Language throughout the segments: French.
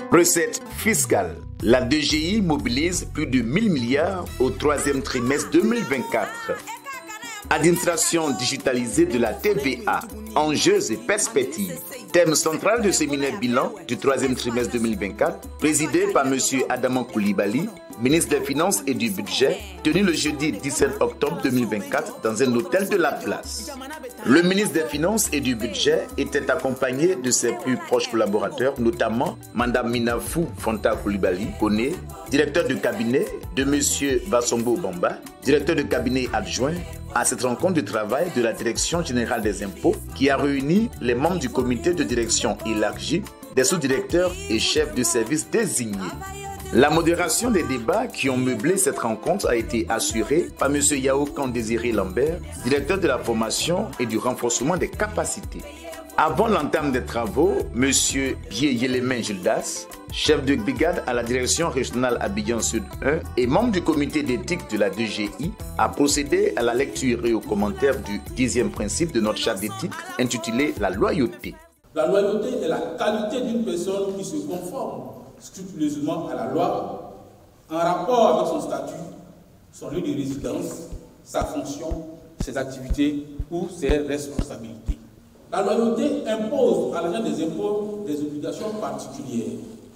Recettes fiscales. La DGI mobilise plus de 1000 milliards au troisième trimestre 2024. Administration digitalisée de la TVA, enjeux et perspectives. Thème central du séminaire bilan du troisième trimestre 2024, présidé par M. Adama Coulibaly, ministre des Finances et du Budget, tenu le jeudi 17 octobre 2024 dans un hôtel de la place. Le ministre des Finances et du Budget était accompagné de ses plus proches collaborateurs, notamment Mme Minafou Fonta Coulibaly, Koné, directeur de cabinet de M. Bassombo Bamba, directeur de cabinet adjoint, à cette rencontre de travail de la Direction générale des impôts qui a réuni les membres du comité de direction élargi, des sous-directeurs et chefs de service désignés. La modération des débats qui ont meublé cette rencontre a été assurée par M. Yao Kandésiré Lambert, directeur de la formation et du renforcement des capacités. Avant l'entame des travaux, M. Bié-Yélémin Gildas, chef de brigade à la direction régionale Abidjan Sud 1 et membre du comité d'éthique de la DGI, a procédé à la lecture et aux commentaires du 10e principe de notre charte d'éthique intitulé « La loyauté ». La loyauté est la qualité d'une personne qui se conforme scrupuleusement à la loi en rapport avec son statut, son lieu de résidence, sa fonction, ses activités ou ses responsabilités. La loyauté impose à l'agent des impôts des obligations particulières.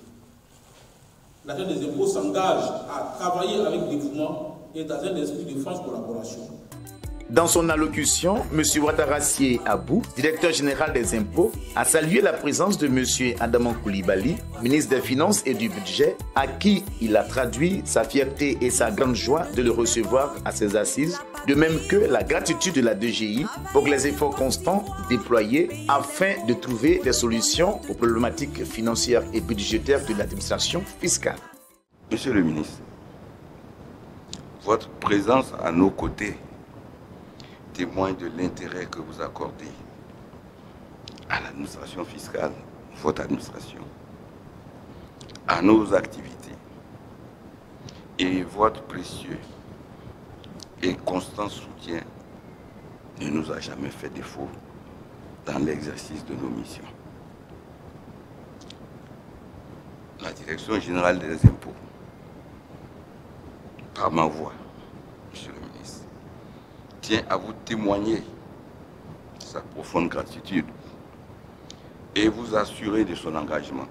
L'agent des impôts s'engage à travailler avec dévouement et dans un esprit de franche collaboration. Dans son allocution, M. Ouattarassié Abou, directeur général des impôts, a salué la présence de M. Adama Coulibaly, ministre des Finances et du Budget, à qui il a traduit sa fierté et sa grande joie de le recevoir à ses assises, de même que la gratitude de la DGI pour les efforts constants déployés afin de trouver des solutions aux problématiques financières et budgétaires de l'administration fiscale. Monsieur le ministre, votre présence à nos côtés témoigne de l'intérêt que vous accordez à l'administration fiscale, votre administration, à nos activités, et votre précieux et constant soutien ne nous a jamais fait défaut dans l'exercice de nos missions. La Direction générale des impôts, par ma voix, Monsieur le ministre, tient à vous témoigner sa profonde gratitude et vous assurer de son engagement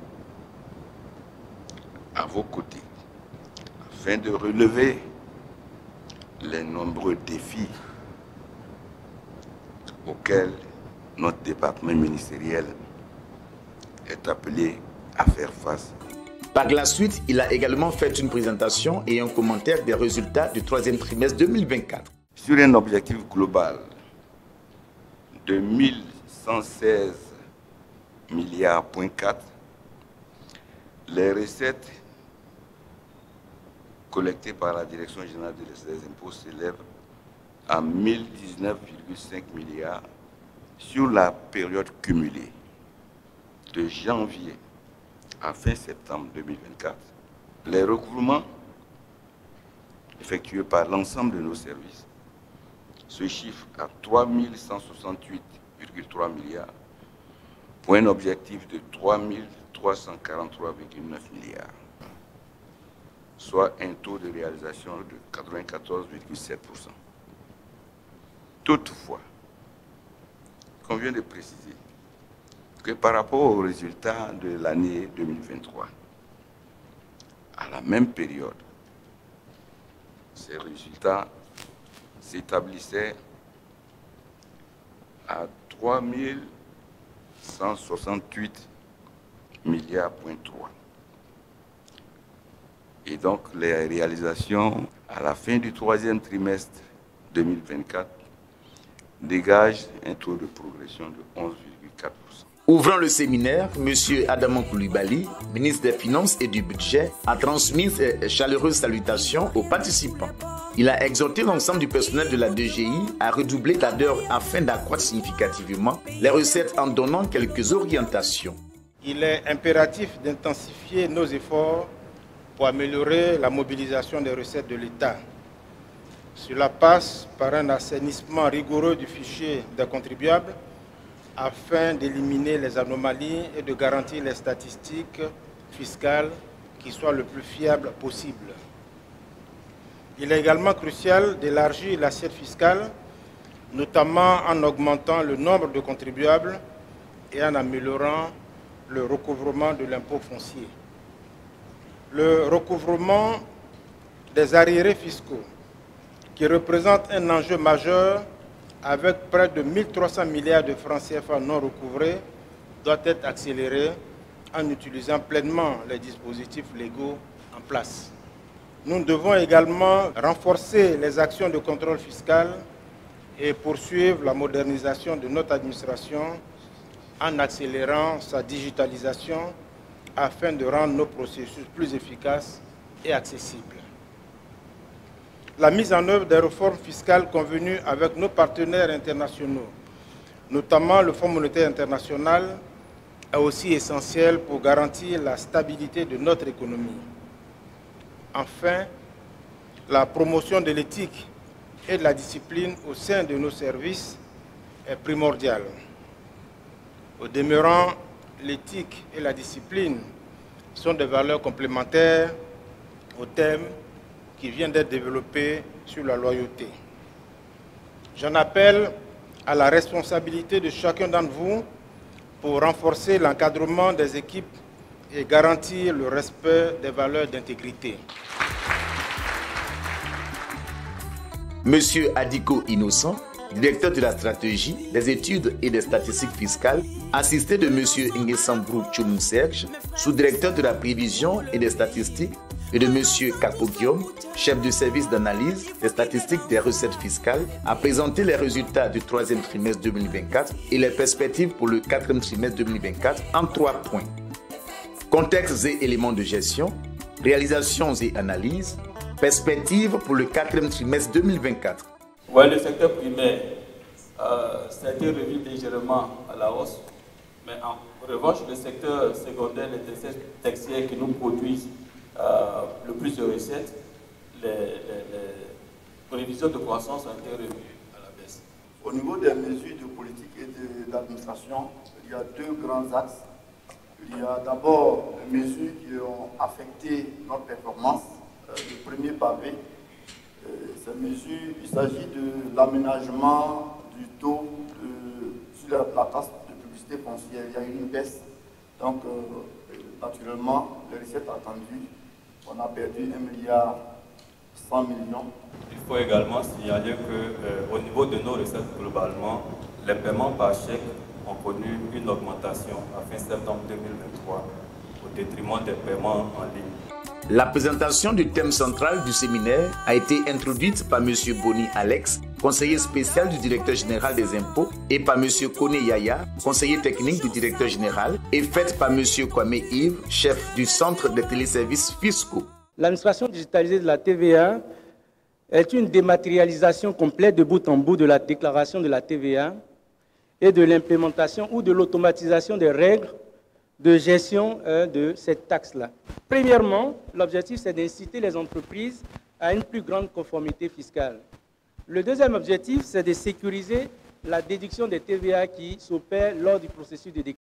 à vos côtés afin de relever les nombreux défis auxquels notre département ministériel est appelé à faire face. Par la suite, il a également fait une présentation et un commentaire des résultats du troisième trimestre 2024. Sur un objectif global de 1116 milliards, les recettes collectées par la Direction générale des impôts s'élèvent à 1019,5 milliards sur la période cumulée de janvier à fin septembre 2024. Les recouvrements effectués par l'ensemble de nos services se chiffre à 3168,3 milliards pour un objectif de 3343,9 milliards, soit un taux de réalisation de 94,7%. Toutefois, il convient de préciser que par rapport aux résultats de l'année 2023, à la même période, ces résultats s'établissait à 3168 milliards. Et donc les réalisations à la fin du troisième trimestre 2024 dégagent un taux de progression de 11,4%. Ouvrant le séminaire, M. Adama Coulibaly, ministre des Finances et du Budget, a transmis ses chaleureuses salutations aux participants. Il a exhorté l'ensemble du personnel de la DGI à redoubler d'ardeur afin d'accroître significativement les recettes en donnant quelques orientations. Il est impératif d'intensifier nos efforts pour améliorer la mobilisation des recettes de l'État. Cela passe par un assainissement rigoureux du fichier des contribuables afin d'éliminer les anomalies et de garantir les statistiques fiscal qui soit le plus fiable possible. Il est également crucial d'élargir l'assiette fiscale, notamment en augmentant le nombre de contribuables et en améliorant le recouvrement de l'impôt foncier. Le recouvrement des arriérés fiscaux, qui représente un enjeu majeur avec près de 1 300 milliards de francs CFA non recouvrés, doit être accéléré en utilisant pleinement les dispositifs légaux en place. Nous devons également renforcer les actions de contrôle fiscal et poursuivre la modernisation de notre administration en accélérant sa digitalisation afin de rendre nos processus plus efficaces et accessibles. La mise en œuvre des réformes fiscales convenues avec nos partenaires internationaux, notamment le Fonds monétaire international, est aussi essentielle pour garantir la stabilité de notre économie. Enfin, la promotion de l'éthique et de la discipline au sein de nos services est primordiale. Au demeurant, l'éthique et la discipline sont des valeurs complémentaires au thème qui vient d'être développé sur la loyauté. J'en appelle à la responsabilité de chacun d'entre vous pour renforcer l'encadrement des équipes et garantir le respect des valeurs d'intégrité. Monsieur Adiko Innocent, directeur de la stratégie, des études et des statistiques fiscales, assisté de Monsieur Nguessambrou Tchoumou Serge, sous-directeur de la prévision et des statistiques, et de Monsieur Kapo Guillaume, chef du service d'analyse des statistiques des recettes fiscales, a présenté les résultats du 3e trimestre 2024 et les perspectives pour le 4e trimestre 2024 en 3 points. Contextes et éléments de gestion, réalisations et analyses, perspectives pour le 4e trimestre 2024. Ouais, le secteur primaire, ça a été revu légèrement à la hausse, mais en revanche, le secteur secondaire, les décès textiles qui nous produisent le plus de recettes, les prévisions de croissance ont été revues à la baisse. Au niveau des mesures de politique et d'administration, il y a 2 grands axes. Il y a d'abord les mesures qui ont affecté notre performance. Le premier pavé, ces mesures, il s'agit de l'aménagement du taux sur la taxe de publicité foncière. Il y a eu une baisse, donc naturellement, les recettes attendues, on a perdu 1,1 milliard. Il faut également signaler qu'au niveau de nos recettes globalement, les paiements par chèque ont connu une augmentation à fin septembre 2023 au détriment des paiements en ligne. La présentation du thème central du séminaire a été introduite par M. Boni Alex, conseiller spécial du directeur général des impôts, et par M. Kone Yaya, conseiller technique du directeur général, et faite par M. Kwame Yves, chef du centre des téléservices fiscaux. L'administration digitalisée de la TVA est une dématérialisation complète de bout en bout de la déclaration de la TVA et de l'implémentation ou de l'automatisation des règles de gestion de cette taxe-là. Premièrement, l'objectif, c'est d'inciter les entreprises à une plus grande conformité fiscale. Le deuxième objectif, c'est de sécuriser la déduction des TVA qui s'opère lors du processus de déclaration.